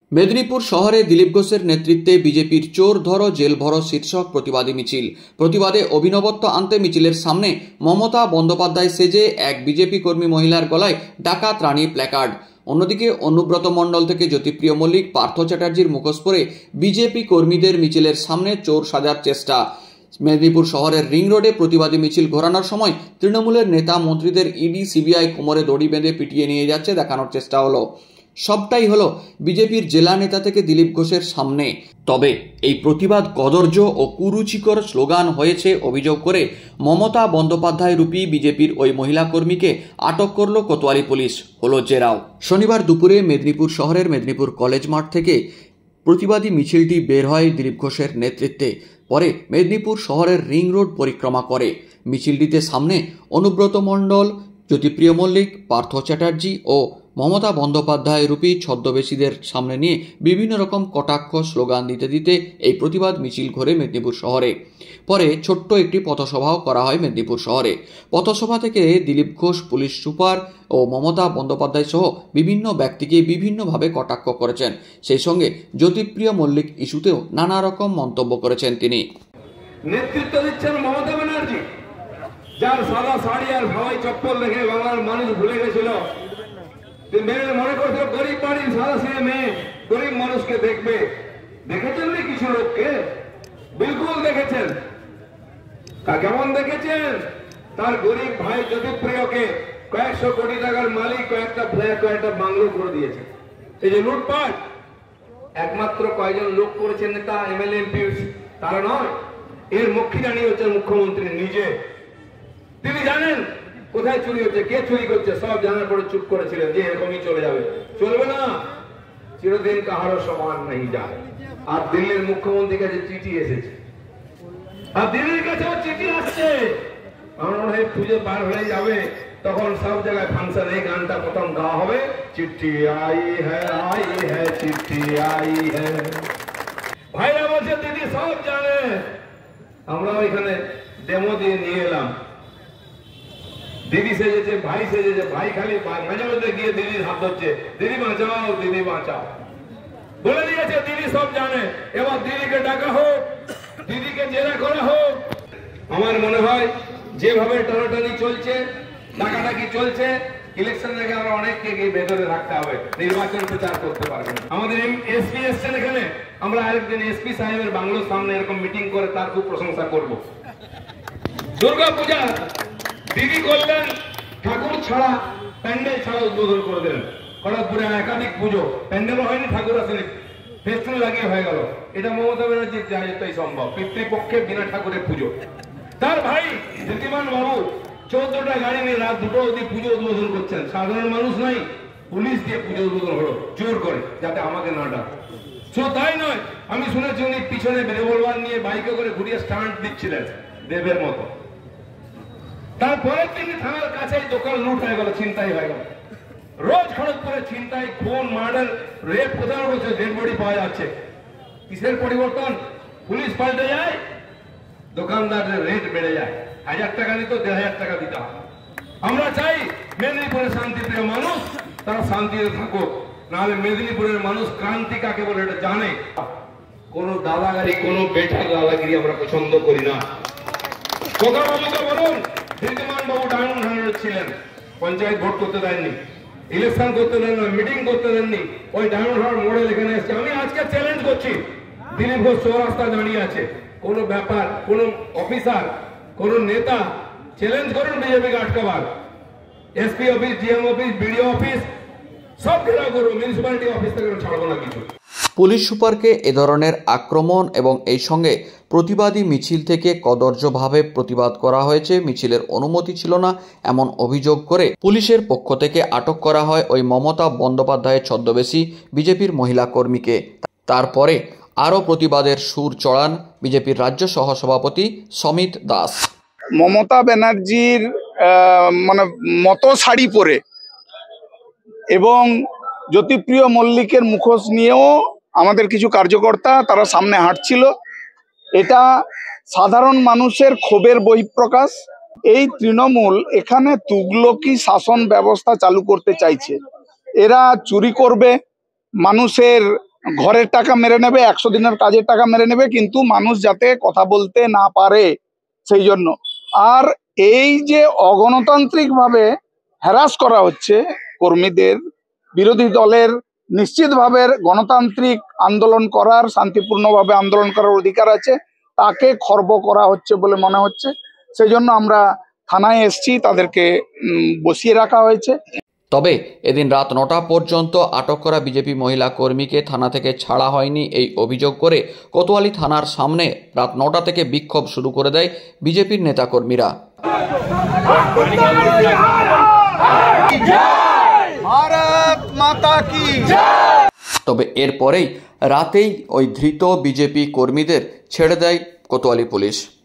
মেদিনীপুর শহরে দিলীপ ঘোষের নেতৃত্বে বিজেপির চোর ধরো জেল ভরো শীর্ষক প্রতিবাদী মিছিল। প্রতিবাদে অভিনবত্ব আনতে মিছিলের সামনে মমতা বন্দ্যোপাধ্যায় সেজে এক বিজেপি কর্মী মহিলার গলায় ডাকাত রানী প্ল্যাকার্ড। অন্যদিকে অনুব্রত মণ্ডল থেকে জ্যোতিপ্রিয় মল্লিক, পার্থ চ্যাটার্জির মুখোশ পরে বিজেপি কর্মীদের মিছিলের সামনে চোর সাজার চেষ্টা। মেদিনীপুর শহরের রিং রোডে প্রতিবাদী মিছিল ঘোরানোর সময় তৃণমূলের নেতা মন্ত্রীদের ইডি সিবিআই কোমরে দড়ি বেঁধে পিটিয়ে নিয়ে যাচ্ছে দেখানোর চেষ্টা হলো। সবটাই হলো বিজেপির জেলা নেতা থেকে দিলীপ ঘোষের সামনে। তবে এই প্রতিবাদ কদর্য ও কুরুচিকর স্লোগান হয়েছে অভিযোগ করে মমতা বন্দ্যোপাধ্যায় রূপী বিজেপির ওই মহিলা কর্মীকে আটক করল কোতোয়ালি পুলিশ। হলো জেরাও। শনিবার দুপুরে মেদিনীপুর শহরের মেদিনীপুর কলেজ মাঠ থেকে প্রতিবাদী মিছিলটি বের হয় দিলীপ ঘোষের নেতৃত্বে। পরে মেদিনীপুর শহরের রিং রোড পরিক্রমা করে। মিছিলটিতে সামনে অনুব্রত মণ্ডল, জ্যোতিপ্রিয় মল্লিক, পার্থ চ্যাটার্জি ও মমতা বন্দ্যোপাধ্যায় রূপী ছদ্মবেশীদের সামনে নিয়ে বিভিন্ন রকম কটাক্ষ স্লোগান দিতে দিতে এই প্রতিবাদ মিছিল ঘোরে মেদিনীপুর শহরে। পরে ছোট্ট একটি পথসভাও করা হয় মেদিনীপুর শহরে। পথসভা থেকে দিলীপ ঘোষ, পুলিশ সুপার ও মমতা বন্দ্যোপাধ্যায় সহ বিভিন্ন ব্যক্তিকে বিভিন্নভাবে কটাক্ষ করেছেন। সেই সঙ্গে জ্যোতিপ্রিয় মল্লিক ইস্যুতেও নানা রকম মন্তব্য করেছেন তিনি। নেতৃত্ব দিচ্ছেন মমতা ব্যানার্জি, যার সাদা শাড়ি আর হাওয়াই চপ্পল দেখে বাংলার মানুষ ভুলে গেছিল। মেয়ে মনে করছিল গরিব বাড়ির সাদা সিঁড়ে মেয়ে গরিব মানুষকে দেখবে। দেখেছেন না কিছু লোককে? বিলকুল দেখেছেন। তা কেমন দেখেছেন? তার গরিব ভাই জ্যোতিপ্রিয়কে কয়েকশো কোটি টাকার মালিক, কয়েকটা ফ্ল্যাট, কয়েকটা বাংলো করে দিয়েছে। এই যে লুটপাট একমাত্র কয়েকজন লোক করেছেন, নেতা, এমএলএ, এমপি, তারা নয়। এর মক্ষিরানি হচ্ছেন মুখ্যমন্ত্রী নিজে। তিনি জানেন কোথায় চুরি হচ্ছে, কে চুরি করছে, সব জানার পরে চুপ করেছিলেন যে এরকমই চলে যাবে। চলবে না, চিরদিন কাহারও সমান নেই যায়। আর দিল্লির মুখ্যমন্ত্রীর কাছে চিঠি এসেছে, আর দিল্লির কাছেও চিঠি আসছে। আমার মনে হয় পুজো পার হয়ে যাবে, তখন সব জায়গায় ফাংশন এই গানটা প্রথম গাওয়া হবে, চিঠি আই হ্যায় চিঠি আই হ্যায়। ভাইরা বলছে দিদি সব জানে। আমরা ওইখানে ডেমো দিয়ে নিয়ে এলাম। দিদি সেজেছে, ভাই সেজেছে, ভাই খালি মাঝে মধ্যে গিয়ে দিদির হাত ধরছে, দিদি বাঁচাও, দিদি বাঁচাও বলে দিয়েছে। দিদি সব জানে। এবার দিদিকে ডাকা হোক, দিদিকে জেরা করা হোক। আমার মনে হয় যেভাবে টানাটানি চলছে, ডাকাডাকি চলছে, ইলেকশন থেকে আমরা অনেককে গিয়ে ভেতরে রাখতে হবে, নির্বাচন প্রচার করতে পারবেন। আমাদের এসপি এসছেন এখানে, আমরা আরেকদিন এসপি সাহেবের বাংলোর সামনে এরকম মিটিং করে তার খুব প্রশংসা করব। দুর্গা পূজা দিদি করলেন, ঠাকুর ছাড়া, প্যান্ডেল ছাড়া উদ্বোধন করে দিলেন। খড়গপুরে একাধিক পুজো, প্যান্ডেলও হয়নি, ঠাকুর আসেনি, ফেস্টুন লাগিয়ে হয়ে গেল। এটা মমতা ব্যানার্জির দায়িত্বই সম্ভব। পিতৃপক্ষে বিনা ঠাকুরের পুজো। তার ভাই জ্যোতিমান বাবু 14টা গাড়ি নিয়ে রাত 2টো অবধি পুজো উদ্বোধন করছেন। সাধারণ মানুষ নাই, পুলিশ দিয়ে পুজো উদ্বোধন হলো জোর করে, যাতে আমাকে না ডাক। শুধু তাই নয়, আমি শুনেছি উনি পিছনে রিভলভার নিয়ে বাইকে করে ঘুরিয়ে স্টান্ট দিচ্ছিলেন দেবের মতো। তারপরে তিনি থানার কাছে দোকান লুট হয়ে গেল, ছিনতাই হয়ে গেল। রোজ খড়গপুরে ছিনতাই, খুন, মার্ডার, রেপ কোথাও হচ্ছে, ডেড বডি পাওয়া যাচ্ছে। কিসের পরিবর্তন? পুলিশ পাল্টে যায়, দোকানদারের রেট বেড়ে যায়। 1000 টাকা নিত 1500 টাকা দিতে হয়। আমরা চাই মেদিনীপুরের শান্তিপ্রিয় মানুষ তারা শান্তিতে থাকুক, নাহলে মেদিনীপুরের মানুষ ক্রান্তি কাকে বলে এটা জানে। কোন দাদাগিরি, কোন বেটার দাদাগিরি আমরা পছন্দ করি না। বাবুকে বলুন, ঋদ্ধিমান বাবু ডায়মন্ড হারবার ছিলেন, পঞ্চায়েত ভোট করতে দেননি, ইলেকশন করতে দেন না, মিটিং করতে দেননি। ওই ডায়মন্ড হারবার মডেল এখানে এসছে। আমি আজকে চ্যালেঞ্জ করছি, দিলীপ ঘোষ চৌরাস্তায় দাঁড়িয়ে আছে, কোন ব্যাপার, কোন অফিসার, কোন নেতা চ্যালেঞ্জ করুন বিজেপিকে আটকাবার। SP office, DM office, BDO office সব ঘেরাও করবো, মিউনিসিপ্যালিটি অফিস থেকে ছাড়বো না কিছু। পুলিশ সুপারকে এ ধরনের আক্রমণ এবং এই সঙ্গে প্রতিবাদী মিছিল থেকে কদর্যভাবে প্রতিবাদ করা হয়েছে, মিছিলের অনুমতি ছিল না এমন অভিযোগ করে পুলিশের পক্ষ থেকে আটক করা হয় ওই মমতা বন্দ্যোপাধ্যায়ের ছদ্মবেশী বিজেপির মহিলা কর্মীকে। তারপরে আরও প্রতিবাদের সুর চড়ান বিজেপির রাজ্য সহসভাপতি সমিত দাস। মমতা ব্যানার্জির মতো শাড়ি পরে এবং জ্যোতিপ্রিয় মল্লিকের মুখোশ নিয়েও আমাদের কিছু কার্যকর্তা তারা সামনে হাঁটছিল। এটা সাধারণ মানুষের ক্ষোভের বহিঃপ্রকাশ। এই তৃণমূল এখানে তুগলকি শাসন ব্যবস্থা চালু করতে চাইছে। এরা চুরি করবে, মানুষের ঘরের টাকা মেরে নেবে, 100 দিনের কাজের টাকা মেরে নেবে, কিন্তু মানুষ যাতে কথা বলতে না পারে সেই জন্য। আর এই যে অগণতান্ত্রিক ভাবে হ্যারাস করা হচ্ছে কর্মীদের, বিরোধী দলের নিশ্চিতভাবে গণতান্ত্রিক আন্দোলন করার, শান্তিপূর্ণভাবে আন্দোলন করার অধিকার আছে, তাকে খর্ব করা হচ্ছে বলে মনে হচ্ছে। সেই জন্য আমরা থানায় এসেছি, তাদেরকে বসিয়ে রাখা হয়েছে। তবে এদিন রাত 9টা পর্যন্ত আটক করা বিজেপি মহিলা কর্মীকে থানা থেকে ছাড়া হয়নি এই অভিযোগ করে কোতোয়ালি থানার সামনে রাত 9টা থেকে বিক্ষোভ শুরু করে দেয় বিজেপির নেতাকর্মীরা। ভারত মাতা কি। তবে এরপরেই রাতেই ওই ধৃত বিজেপি কর্মীদের ছেড়ে দেয় কোতোয়ালি পুলিশ।